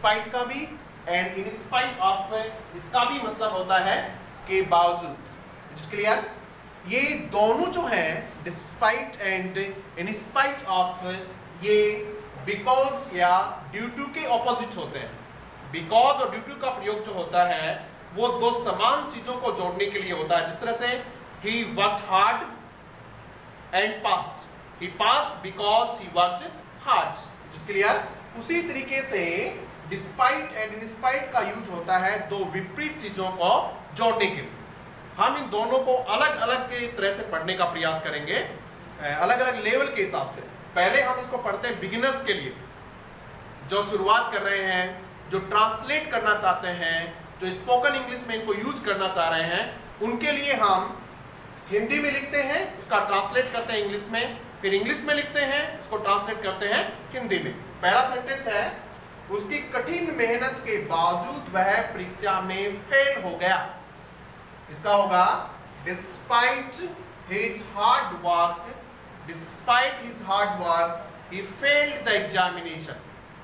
Despite का भी and in spite of इसका भी मतलब होता है के बावजूद। Is it clear? ये दोनों जो है despite and in spite of, ये बिकॉज या ड्यू टू के ऑपोजिट होते हैं। बिकॉज और ड्यू टू का प्रयोग जो होता है वो दो समान चीजों को जोड़ने के लिए होता है। जिस तरह से he worked hard and passed, he passed because he worked hard. Is it clear? उसी तरीके से डिस्पाइट एंड इन स्पाइट का यूज होता है दो विपरीत चीजों को जोड़ने के लिए। हम इन दोनों को अलग अलग के तरह से पढ़ने का प्रयास करेंगे, अलग अलग लेवल के हिसाब से। पहले हम इसको पढ़ते हैं बिगिनर्स के लिए, जो शुरुआत कर रहे हैं, जो ट्रांसलेट करना चाहते हैं, जो स्पोकन इंग्लिश में इनको यूज करना चाह रहे हैं, उनके लिए हम हिंदी में लिखते हैं, उसका ट्रांसलेट करते हैं इंग्लिश में, फिर इंग्लिश में लिखते हैं, उसको ट्रांसलेट करते हैं हिंदी में। पहला सेंटेंस है, उसकी कठिन मेहनत के बावजूद वह परीक्षा में फेल हो गया। इसका होगा despite his hard work, despite his hard work he failed the examination.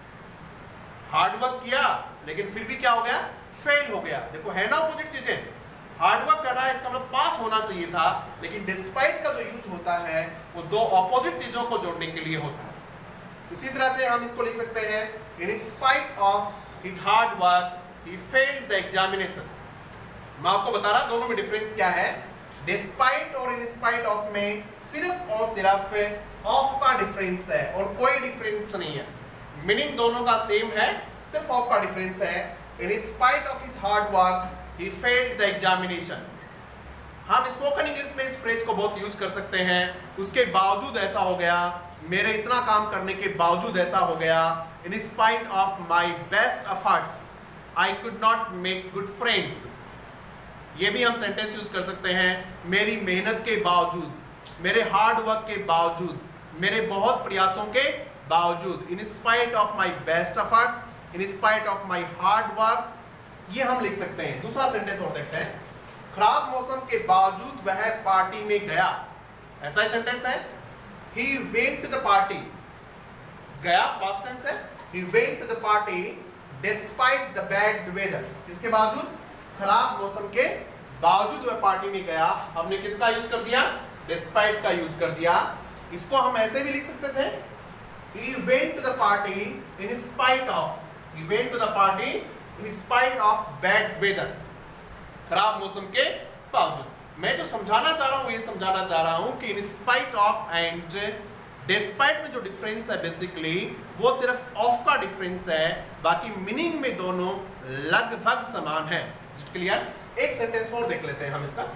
Hard work किया लेकिन फिर भी क्या हो गया? फेल हो गया। देखो है ना अपोजिट चीजें। हार्ड वर्क कर रहा है इसका मतलब पास होना चाहिए था, लेकिन डिस्पाइट का जो यूज होता है वो दो अपोजिट चीजों को जोड़ने के लिए होता है। इसी तरह से हम इसको लिख सकते हैं, in spite of his hard work he failed the examination. मैं आपको बता रहा दोनों में डिफरेंस क्या है। डिस्पाइट और इन स्पाइट ऑफ में सिर्फ और सिर्फ ऑफ का डिफरेंस है और कोई डिफरेंस नहीं है। मीनिंग दोनों का सेम है, सिर्फ ऑफ का डिफरेंस है। In spite of his hard work he failed the examination. हम स्पोकन इंग्लिश में इस फ्रेज को बहुत यूज कर सकते हैं, उसके बावजूद ऐसा हो गया, मेरे इतना काम करने के बावजूद ऐसा हो गया। In spite of my best efforts I could not make good friends. ये भी हम सेंटेंस यूज कर सकते हैं, मेरी मेहनत के बावजूद, मेरे हार्ड वर्क के बावजूद, मेरे बहुत प्रयासों के बावजूद। In spite of my best efforts, in spite of my hard work, ये हम लिख सकते हैं। दूसरा सेंटेंस और देखते हैं, खराब मौसम के बावजूद वह पार्टी में गया। ऐसा ही सेंटेंस है, he went to the party, गया पास्ट टेंस है, he went to the party despite the bad weather। इसके बावजूद, खराब मौसम के बावजूद वह पार्टी में गया। हमने किसका यूज कर दिया? despite का यूज कर दिया। इसको हम ऐसे भी लिख सकते थे, he went to the party in spite of, he went to the party in spite of bad weather, खराब मौसम के बावजूद। मैं जो समझाना चाह रहा हूं ये समझाना चाह रहा हूं कि in spite of and despite में जो डिफरेंस है बेसिकली वो सिर्फ ऑफ का डिफरेंस है, बाकी मीनिंग में दोनों लगभग समान है। क्लियर? एक सेंटेंस और देख लेते हैं हम इसका।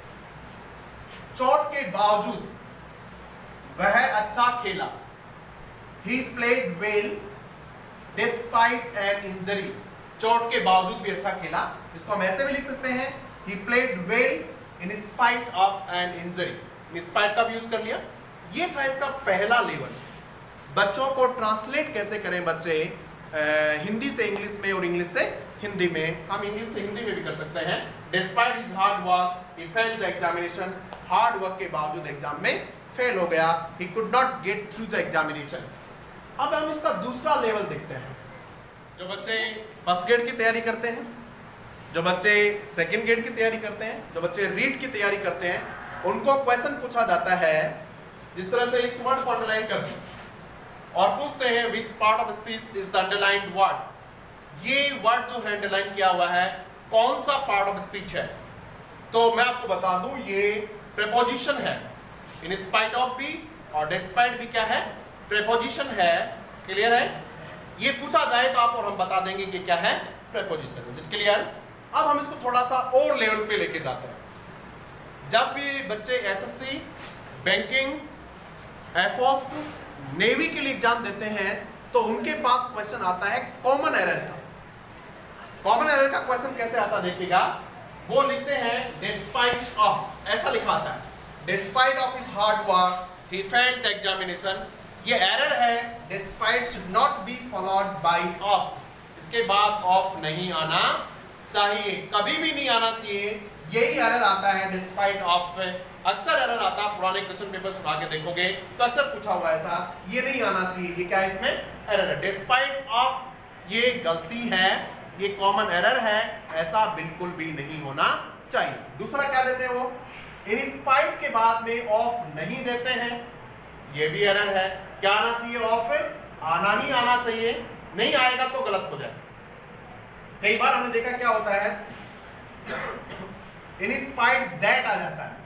चोट के बावजूद वह अच्छा खेला, he played well despite an injury। चोट के बावजूद भी अच्छा खेला। इसको हम ऐसे भी लिख सकते हैं, he played well in spite of an injury। in spite का भी यूज कर लिया। ये था इसका पहला लेवल। बच्चों को ट्रांसलेट कैसे करें बच्चे हिंदी से इंग्लिश में और इंग्लिश से हिंदी में। हम इंग्लिश से हिंदी में भी कर सकते हैं, despite his hard work he failed the examination. Hard work के बावजूद एग्जाम में फेल हो गया, he could not get through the examination. अब हम इसका दूसरा लेवल देखते हैं। जो बच्चे फर्स्ट ग्रेड की तैयारी करते हैं, जो बच्चे सेकंड ग्रेड की तैयारी करते हैं, जो बच्चे रीड की तैयारी करते हैं, उनको क्वेश्चन पूछा जाता है जिस तरह से इस वर्ड को अंडरलाइन करते हैं और पूछते हैं which part of speech is the underlined word. ये वर्ड जो है अंडरलाइन किया हुआ है कौन सा पार्ट ऑफ स्पीच है? तो मैं आपको बता दूं ये प्रेपोजिशन है। इन स्पाइट ऑफ भी और डिस्पाइट भी क्या है? प्रेपोजिशन है। क्लियर है? ये पूछा जाए तो आप और हम बता देंगे कि क्या है प्रेपोजिशन। क्लियर? अब हम इसको थोड़ा सा और लेवल पे लेके जाते हैं। जब भी बच्चे एसएससी, बैंकिंग, एफओस, नेवी के लिए एग्जाम देते हैं तो उनके पास क्वेश्चन आता है कॉमन एरर का। कॉमन एरर का क्वेश्चन कैसे आता देखिएगा, वो लिखते हैं डिस्पाइट ऑफ, ऐसा लिखा आता है, despite of his hard work he failed the examination. ये एरर है, despite should not be followed by of. इसके बाद ऑफ नहीं आना चाहिए, कभी भी नहीं आना चाहिए। यही एरर आता है डिस्पाइट ऑफ। अक्सर एरर आता है, पुराने क्वेश्चन पेपर उठा के देखोगे तो अक्सर पूछा हुआ ऐसा, ये नहीं आना चाहिए। ये क्या है? इसमें एरर है। डिस्पाइट ऑफ ये गलती है, ये कॉमन एरर है, ऐसा बिल्कुल भी नहीं होना चाहिए। दूसरा क्या देते हैं वो, इन स्पाइट के बाद में ऑफ नहीं देते हैं, ये भी एरर है। क्या आना चाहिए, ऑफ आना ही आना चाहिए, नहीं आएगा तो गलत हो जाए। कई बार हमने देखा क्या होता है, इन स्पाइट दैट आ जाता है,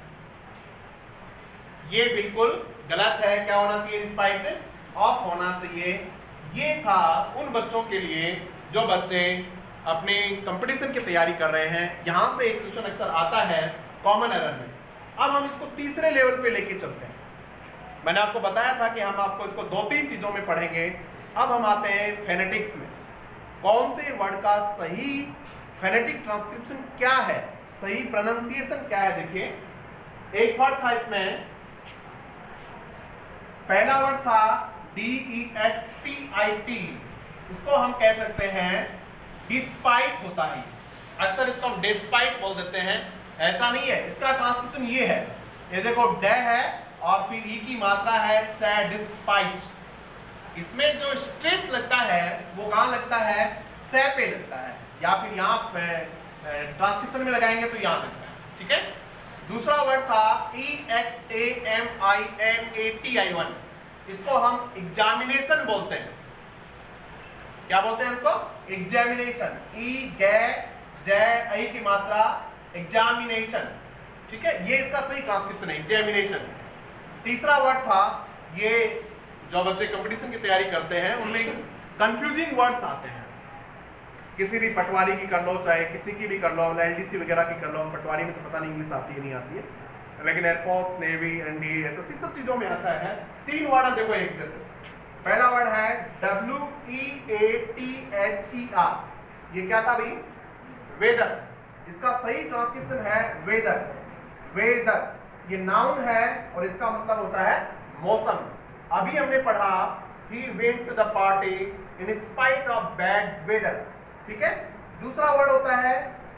ये बिल्कुल गलत है। क्या होना चाहिए, इन स्पाइट ऑफ होना चाहिए। ये था उन बच्चों के लिए जो बच्चे अपने कंपटीशन की तैयारी कर रहे हैं, यहां से एक क्वेश्चन अक्सर आता है कॉमन एरर में। अब हम इसको तीसरे लेवल पे लेके चलते हैं। मैंने आपको बताया था कि हम आपको इसको 2-3 चीजों में पढ़ेंगे। अब हम आते हैं फेनेटिक्स में। कौन से वर्ड का सही फेनेटिक ट्रांसक्रिप्शन क्या है, सही प्रोनाउंसिएशन क्या है। देखिए एक वर्ड था इसमें, पहला वर्ड था DESPIT, इसको हम कह सकते हैं डिस्पाइट होता है, अक्सर इसको हम डिस्पाइट बोल देते हैं, ऐसा नहीं है। इसका ट्रांसक्रिप्शन ये है, ये देखो ड है और फिर ई की मात्रा है से, डिस्पाइट। इसमें जो स्ट्रेस लगता है वो कहां लगता है, से पे लगता है, या फिर यहाँ ट्रांसक्रिप्शन में लगाएंगे तो यहाँ लगता है, ठीक है। दूसरा वर्ड था EXAMINATI1, इसको हम एग्जामिनेशन बोलते हैं। क्या बोलते हैं इसको, एग्जामिनेशन, ई गे जय आई की मात्रा, एग्जामिनेशन, ठीक है। ये इसका सही ट्रांसक्रिप्शन है, एग्जामिनेशन। तीसरा वर्ड था, ये जो बच्चे कंपटीशन की तैयारी करते हैं उनमें कंफ्यूजिंग वर्ड्स आते हैं, किसी भी पटवारी की कर लो, चाहे किसी की भी कर लो, LDC वगैरह की कर लो। पटवारी में तो पता नहीं इंग्लिश आती है नहीं आती है, लेकिन एयरफोर्स, नेवी, NDA, SSC सब चीजों में आता है। 3 वर्ड देखो एक जैसे। पहला वर्ड है WEATHER, ये क्या था भाई, वेदर। इसका सही ट्रांसक्रिप्शन है वेदर, वेदर। ये नाउन है और इसका मतलब होता है मौसम। अभी हमने पढ़ा he went to the party in spite of bad weather, ठीक है। दूसरा वर्ड होता है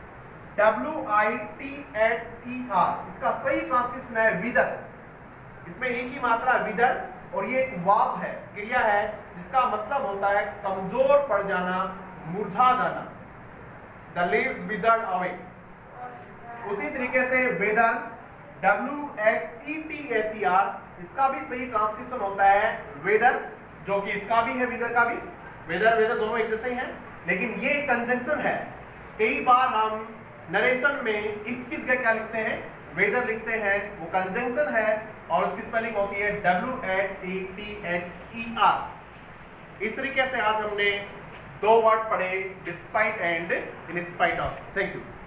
WITHER, इसका सही ट्रांसक्रिप्शन है विदर। इसमें एक ही मात्रा विदर और ये एक वर्ब है, क्रिया है, जिसका मतलब होता है कमजोर पड़ जाना, मुरझा जाना, the leaves withered away। उसी तरीके से वेदर WXETHER, इसका भी सही ट्रांसक्रिप्शन होता है वेदर, जो कि इसका भी है विदर का भी। वेदर वेदर दोनों एक जैसे ही हैं, लेकिन ये कंजंक्शन है। कई बार हम नरेशन में इफ किस जगह क्या लिखते हैं, वेदर लिखते हैं, वो कंजंक्शन है और उसकी स्पेलिंग होती है WXETHER। इस तरीके से आज हमने 2 वर्ड पढ़े, despite and in spite of. Thank you.